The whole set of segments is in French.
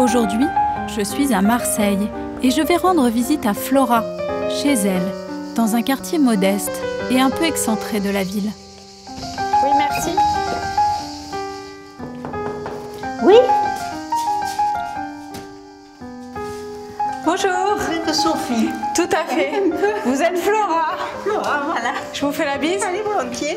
Aujourd'hui, je suis à Marseille et je vais rendre visite à Flora, chez elle, dans un quartier modeste et un peu excentré de la ville. Oui, merci. Oui. Bonjour. Vous êtes Sophie. Tout à fait. Vous êtes Flora. Flora, voilà. Je vous fais la bise. Allez, volontiers.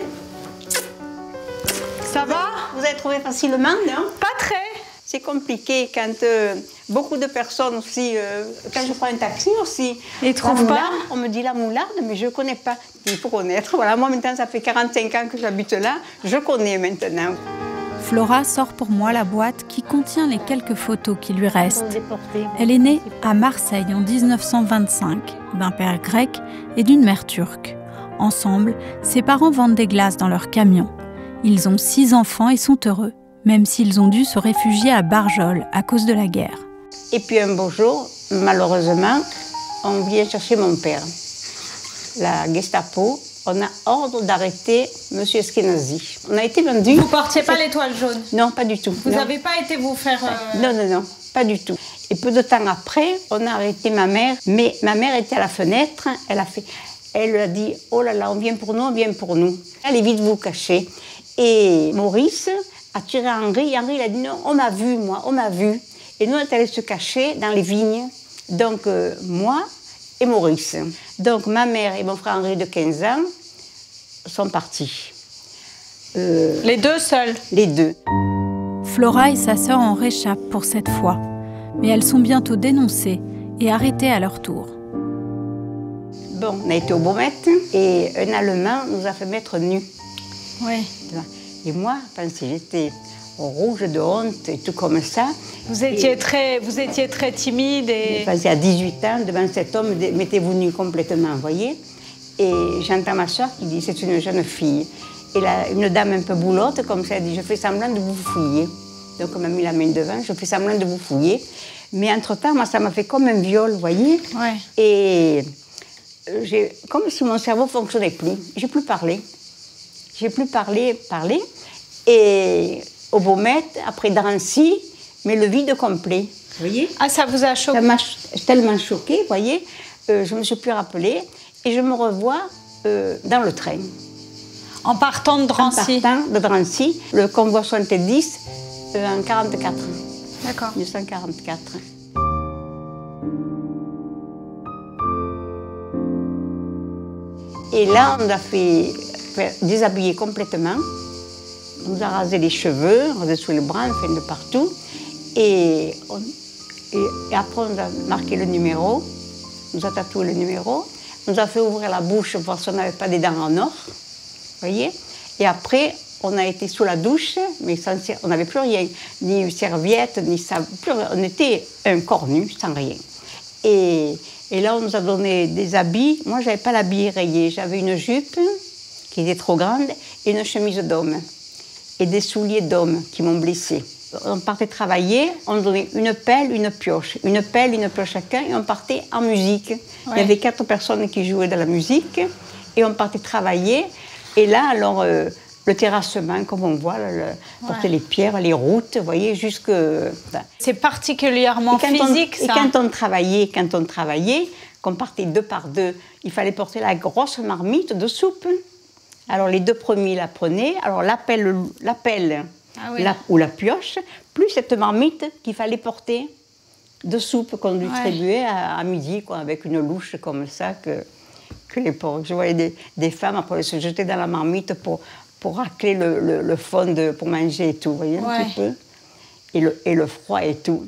Ça va? Vous avez trouvé facilement, non? Pas très. C'est compliqué quand beaucoup de personnes aussi, quand je prends un taxi aussi, ils trouvent pas. On me dit la Moularde, mais je ne connais pas. Il faut connaître. Voilà, moi maintenant, ça fait 45 ans que j'habite là, je connais maintenant. Flora sort pour moi la boîte qui contient les quelques photos qui lui restent. Elle est née à Marseille en 1925, d'un père grec et d'une mère turque. Ensemble, ses parents vendent des glaces dans leur camion. Ils ont 6 enfants et sont heureux, même s'ils ont dû se réfugier à Barjol à cause de la guerre. Et puis un beau jour, malheureusement, on vient chercher mon père. La Gestapo, on a ordre d'arrêter M. Eskenazi. On a été vendu. Vous portiez pas l'étoile jaune? Non, pas du tout. Vous n'avez pas été vous faire... Non, pas du tout. Et peu de temps après, on a arrêté ma mère. Mais ma mère était à la fenêtre. Elle a dit, oh là là, on vient pour nous, on vient pour nous. Allez vite vous cacher. Et Maurice a tiré Henri. Et Henri, il a dit, non, on m'a vu, moi, on m'a vu. Et nous, on est allés se cacher dans les vignes. Donc, moi et Maurice. Donc, ma mère et mon frère Henri de 15 ans sont partis. Les deux seuls? Les deux. Flora et sa sœur en réchappent pour cette fois. Mais elles sont bientôt dénoncées et arrêtées à leur tour. Bon, on a été au Beaumet et un Allemand nous a fait mettre nus. Oui. Et moi, j'étais rouge de honte et tout comme ça. Vous étiez très timide et... À 18 ans, devant cet homme, mettez-vous nu complètement, vous voyez. Et j'entends ma soeur qui dit, c'est une jeune fille. Et là, une dame un peu boulotte, comme ça, elle dit, je fais semblant de vous fouiller. Donc on m'a mis la main devant, je fais semblant de vous fouiller. Mais entre-temps, moi, ça m'a fait comme un viol, vous voyez. Ouais. Et comme si mon cerveau ne fonctionnait plus. J'ai plus parlé. J'ai plus parlé. Et au Beaumet, après Drancy, mais le vide complet. Vous voyez? Ah, ça vous a choqué? Ça m'a tellement choquée, vous voyez. Je ne me suis plus rappelée. Et je me revois dans le train. En partant de Drancy? En partant de Drancy, le convoi 70 en 44. D'accord. 1944. Et là, on nous a fait déshabiller complètement. On nous a rasé les cheveux, rasé sous les bras, enfin de partout. Et après, on a marqué le numéro. On nous a tatoué le numéro. On nous a fait ouvrir la bouche pour voir si on n'avait pas des dents en or. Vous voyez? Et après, on a été sous la douche, mais on n'avait plus rien. Ni serviette, ni ça. On était un corps nu, sans rien. Et là, on nous a donné des habits. Moi, je n'avais pas l'habit rayé. J'avais une jupe qui était trop grande et une chemise d'homme. Et des souliers d'homme qui m'ont blessée. On partait travailler, on nous donnait une pelle, une pioche. Une pelle, une pioche chacun, et on partait en musique. Ouais. Il y avait 4 personnes qui jouaient de la musique, et on partait travailler. Et là, alors, le terrassement, comme on voit, porter les pierres, les routes, vous voyez, jusque... C'est particulièrement physique, ça. Et quand on travaillait, qu'on partait 2 par 2, il fallait porter la grosse marmite de soupe. Alors, les 2 premiers la prenaient. Alors, la pelle ah oui. Ou la pioche, plus cette marmite qu'il fallait porter de soupe qu'on distribuait à midi, quoi, avec une louche comme ça que les pauvres. Je voyais des femmes après se jeter dans la marmite pour racler le fond pour manger et tout, vous voyez, un petit peu. Et le froid et tout.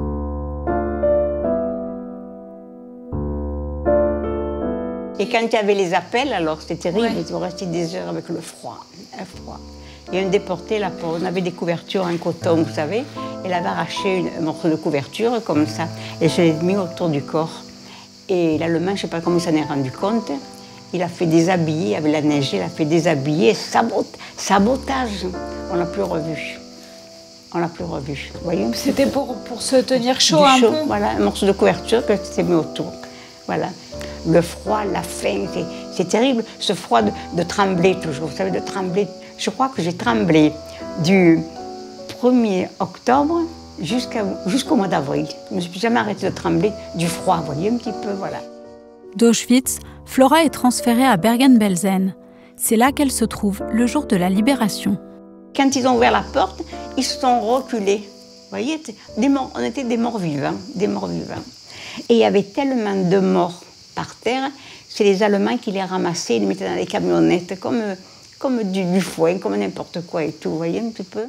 Et quand il y avait les appels, alors c'était terrible, on restait des heures avec le froid, Et un déporté, là, on avait des couvertures en coton, vous savez, elle avait arraché un morceau de couverture comme ça, et je l'ai mis autour du corps. Et l'Allemand, je ne sais pas comment il s'en est rendu compte, il a fait déshabiller, avec la neige, il a fait déshabiller, sabotage. On ne l'a plus revu. On ne l'a plus revu, vous voyez. C'était pour se tenir chaud un peu. Voilà, un morceau de couverture que s'est mis autour. Voilà. Le froid, la faim, c'est terrible, ce froid de trembler toujours, vous savez, de trembler. Je crois que j'ai tremblé du 1er octobre jusqu'au mois d'avril. Je ne me suis jamais arrêtée de trembler du froid, vous voyez, un petit peu, voilà. D'Auschwitz, Flora est transférée à Bergen-Belsen. C'est là qu'elle se trouve le jour de la libération. Quand ils ont ouvert la porte, ils se sont reculés. Vous voyez, on était des morts vivants, des morts vivants. Et il y avait tellement de morts par terre, c'est les Allemands qui les ramassaient, ils les mettaient dans les camionnettes, comme du foin, comme n'importe quoi et tout, vous voyez un petit peu.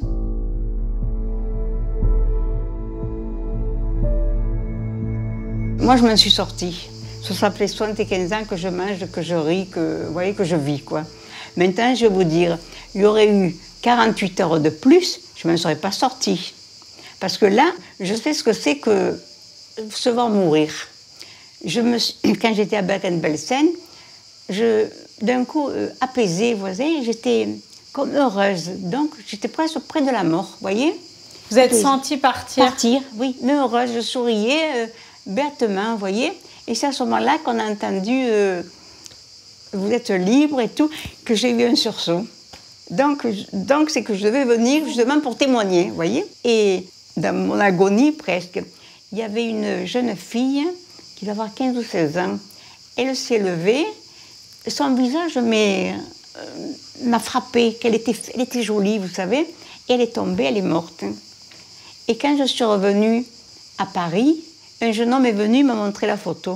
Moi, je m'en suis sortie. Ça fait 75 ans que je mange, que je ris, vous voyez, que je vis, quoi. Maintenant, je vais vous dire, il y aurait eu 48 heures de plus, je ne m'en serais pas sortie. Parce que là, je sais ce que c'est que se voir mourir. Quand j'étais à Bergen-Belsen, d'un coup, apaisée, vous voyez, j'étais comme heureuse. Donc, j'étais presque près de la mort, vous voyez. Vous êtes sentie partir? Partir, oui, mais heureuse, je souriais bêtement, vous voyez. Et c'est à ce moment-là qu'on a entendu vous êtes libre et tout, que j'ai eu un sursaut. Donc c'est que je devais venir justement pour témoigner, vous voyez. Et dans mon agonie presque, il y avait une jeune fille qui devait avoir 15 ou 16 ans. Elle s'est levée, son visage m'a frappée, elle était jolie, vous savez, et elle est tombée, elle est morte. Et quand je suis revenue à Paris, un jeune homme est venu me montrer la photo.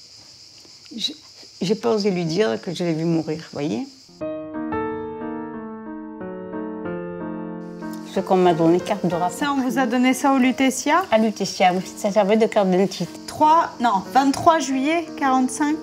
J'ai pas osé lui dire que je l'ai vu mourir, vous voyez. Ce qu'on m'a donné, carte de rapport. Ça, on vous a donné ça au Lutetia? À Lutetia, oui, ça servait de carte d'identité. 23 juillet 45.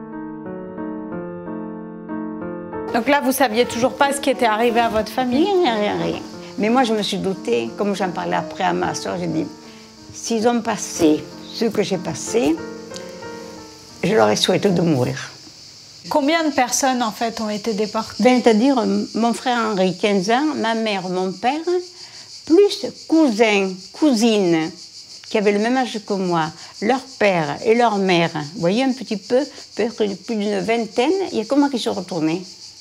Donc là, vous saviez toujours pas ce qui était arrivé à votre famille? Rien. Mais moi, je me suis doutée, comme j'en parlais après à ma soeur, j'ai dit, s'ils ont passé ce que j'ai passé, je leur ai souhaité de mourir. Combien de personnes, en fait, ont été déportées? C'est-à-dire, mon frère Henri, 15 ans, ma mère, mon père, plus cousins, cousines, qui avaient le même âge que moi, leur père et leur mère. Vous voyez, un petit peu, peut-être plus d'une vingtaine, il y a comment qui sont retournés.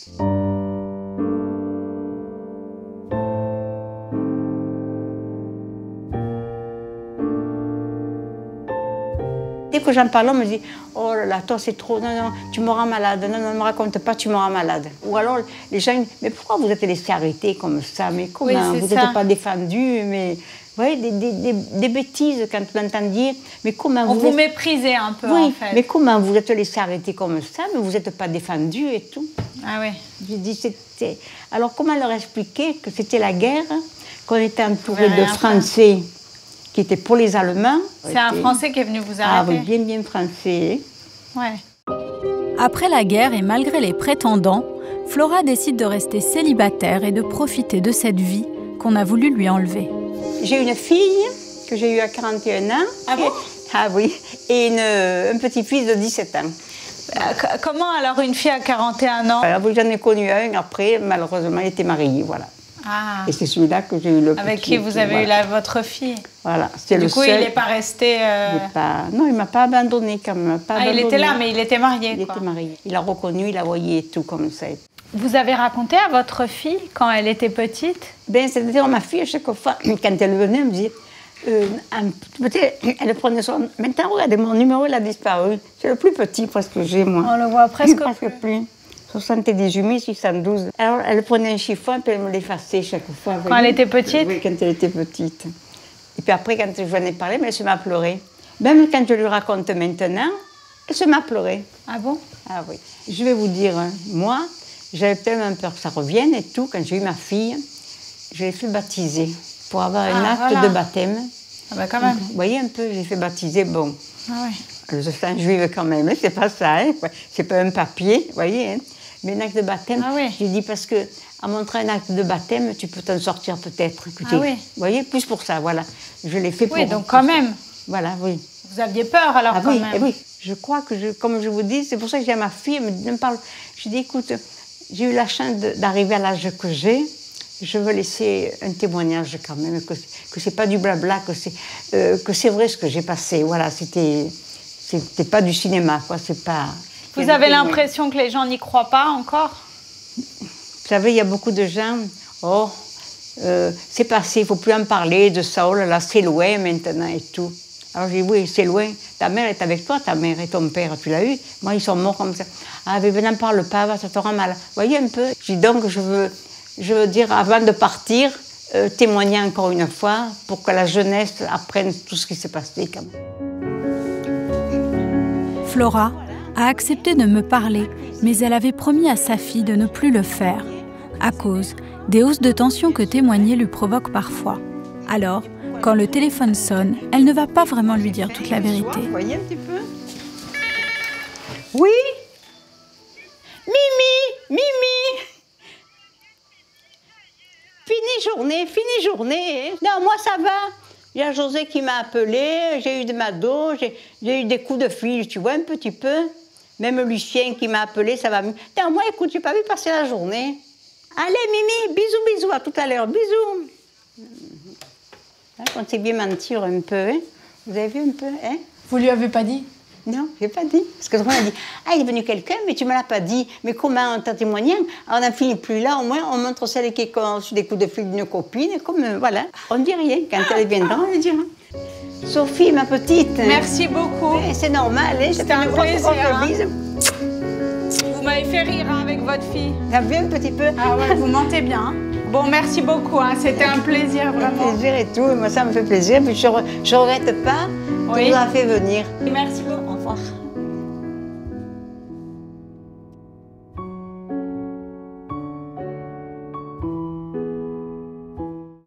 Dès que j'en parle, on me dit « Oh là là, toi c'est trop, non, tu me rends malade, non, ne me raconte pas, tu me rends malade. » Ou alors les gens disent « Mais pourquoi vous êtes laissé arrêter comme ça? Mais comment vous n'êtes pas défendu? » Mais vous voyez, des bêtises quand vous entendiez. Mais comment vous méprisez un peu, en fait. Mais comment vous êtes laissé arrêter comme ça? Mais vous n'êtes pas défendu et tout. Ah oui. J'ai dit, c'était... Alors comment leur expliquer que c'était la guerre, qu'on était entouré de Français qui étaient pour les Allemands. C'est un Français qui est venu vous arrêter? Ah oui, bien français. Ouais. Après la guerre et malgré les prétendants, Flora décide de rester célibataire et de profiter de cette vie qu'on a voulu lui enlever. J'ai une fille que j'ai eue à 41 ans. Ah bon? Ah oui, et un petit-fils de 17 ans. Comment alors une fille à 41 ans? Alors, j'en ai connu un après, malheureusement, il était marié, voilà. Ah. Et c'est celui-là que j'ai eu le Avec qui vous avez eu votre fille? Voilà, c'est le seul. Du coup, il n'est pas resté... Non, il ne m'a pas abandonné quand même. Il était là, mais il était marié, Il était marié. Il a reconnu, il a voyé tout comme ça. Vous avez raconté à votre fille quand elle était petite? Ben, c'est-à-dire, ma fille, à chaque fois, quand elle venait, elle me disait... elle prenait son... Maintenant, regardez, mon numéro, il a disparu. C'est le plus petit presque que j'ai, moi. On le voit presque plus. 78 612. Alors, elle prenait un chiffon, puis elle me l'effaçait chaque fois. Quand elle était petite? Oui, quand elle était petite. Et puis après, quand je lui en ai parlé, elle se met à pleurer. Même quand je lui raconte maintenant, elle se met à pleurer. Ah bon? Ah oui. Je vais vous dire, moi, j'avais tellement peur que ça revienne et tout. Quand j'ai eu ma fille, je l'ai fait baptiser pour avoir un acte de baptême. Ah ben quand même. Vous voyez un peu, j'ai fait baptiser, bon. Ah oui. Je suis juive quand même, c'est pas ça, hein. C'est pas un papier, vous voyez. Hein. Mais un acte de baptême, j'ai dit parce que en montrant un acte de baptême, tu peux t'en sortir peut-être. Ah oui. Vous voyez, plus pour ça, voilà. Je l'ai fait pour... Oui, donc quand même. Voilà, oui. Vous aviez peur alors quand même. Oui, je crois que, comme je vous dis, c'est pour ça que j'ai à ma fille, elle me parle. Je dis, écoute, j'ai eu la chance d'arriver à l'âge que j'ai. Je veux laisser un témoignage quand même, que c'est pas du blabla, que c'est vrai ce que j'ai passé. Voilà, c'était pas du cinéma, quoi. C'est pas... Vous avez l'impression que les gens n'y croient pas encore? Vous savez, il y a beaucoup de gens, c'est passé, il ne faut plus en parler de ça, oh là là, c'est loin maintenant et tout. Alors j'ai dit, oui, c'est loin, ta mère est avec toi, ta mère et ton père, tu l'as eu. Moi, ils sont morts comme ça. Ah, mais n'en parle pas, ça te rend mal. Vous voyez un peu. Je dis donc, je veux dire, avant de partir, témoigner encore une fois pour que la jeunesse apprenne tout ce qui s'est passé quand même. Flora a accepté de me parler, mais elle avait promis à sa fille de ne plus le faire, à cause des hausses de tension que témoigner lui provoque parfois. Alors, quand le téléphone sonne, elle ne va pas vraiment lui dire toute la vérité. Vous voyez un petit peu? Oui? Mimi! Fini journée. Hein? Non, moi ça va. Il y a José qui m'a appelé, j'ai eu de ma dos, j'ai eu des coups de fil, tu vois, un petit peu. Même Lucien qui m'a appelé, ça va mieux. Non, moi écoute, j'ai pas vu passer la journée. Allez Mimi, bisous, à tout à l'heure, bisous. On s'est bien mentir un peu, hein? Vous avez vu un peu, hein? Vous lui avez pas dit? Non, j'ai pas dit. Parce que tout le monde a dit, ah, il est venu quelqu'un, mais tu me l'as pas dit. Mais comment t'as témoigné? On n'en finit plus là, au moins, on montre celle qui a reçu des coups de fil d'une copine, comme, voilà. On ne dit rien. Quand elle viendra, on le dira. Sophie, ma petite. Merci beaucoup. C'est normal, hein? C'était un plaisir. Bise. Vous m'avez fait rire hein, avec votre fille. T'as vu un petit peu? Ah ouais, vous mentez bien. Hein. Bon, merci beaucoup. Hein. C'était un plaisir, vraiment. Un plaisir et tout. Moi, ça me fait plaisir. Puis je ne regrette pas de vous avoir fait venir. Merci beaucoup. Au revoir.